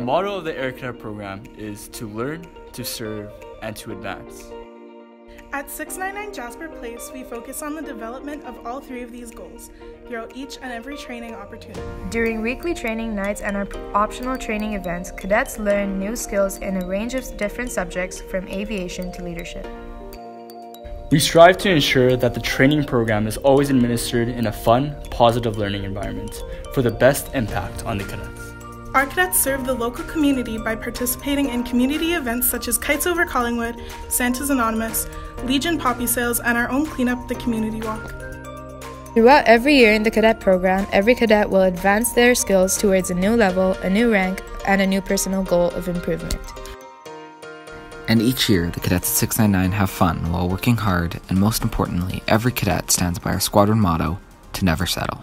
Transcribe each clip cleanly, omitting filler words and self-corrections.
motto of the Air Cadet program is to learn, to serve, and to advance. At 699 Jasper Place, we focus on the development of all three of these goals throughout each and every training opportunity. During weekly training nights and our optional training events, cadets learn new skills in a range of different subjects from aviation to leadership. We strive to ensure that the training program is always administered in a fun, positive learning environment for the best impact on the cadets. Our cadets serve the local community by participating in community events such as Kites Over Collingwood, Santa's Anonymous, Legion Poppy Sales, and our own Cleanup the Community Walk. Throughout every year in the cadet program, every cadet will advance their skills towards a new level, a new rank, and a new personal goal of improvement. And each year, the cadets at 699 have fun while working hard, and most importantly, every cadet stands by our squadron motto, to never settle.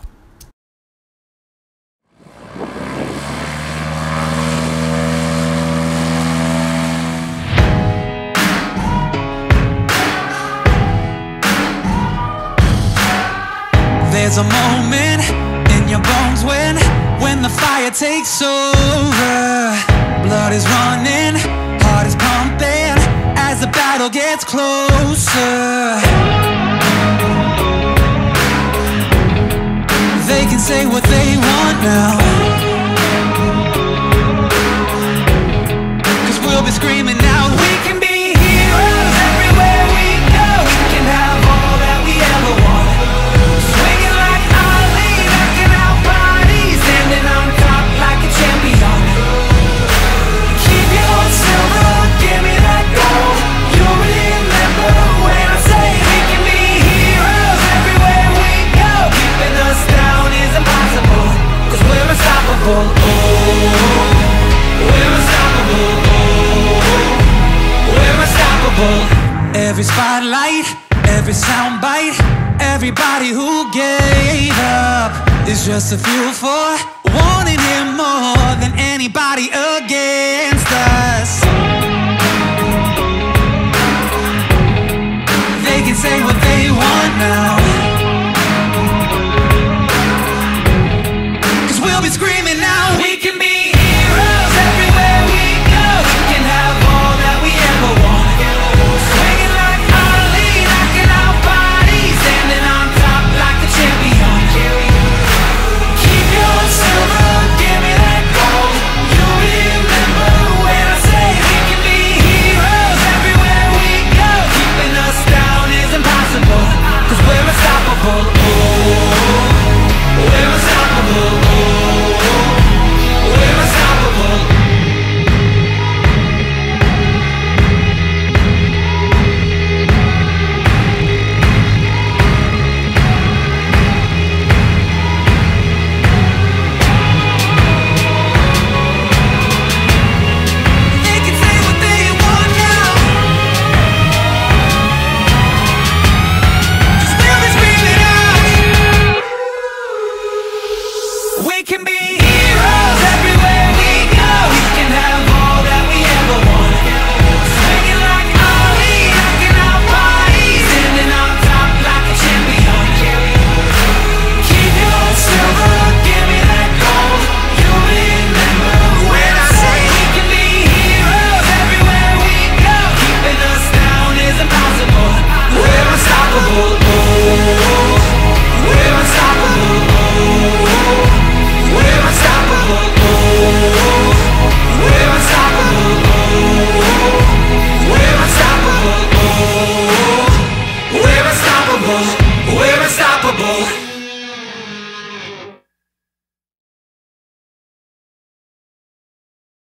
There's a moment in your bones when the fire takes over. Blood is running, heart is pumping as the battle gets closer. They can say what they want now, 'cause we'll be screaming out, we can be heroes everywhere we go. We can have all that we ever want. Swinging like Ali, knocking out bodies, standing on top like a champion. Keep your silver, give me that gold. You'll remember when I say we can be heroes everywhere we go. Keeping us down is impossible, 'cause we're unstoppable. Oh, we're unstoppable. Oh, we're unstoppable. Every spotlight, every soundbite, everybody who gave up is just a fuel for wanting him more than anybody against us. They can say what they want now,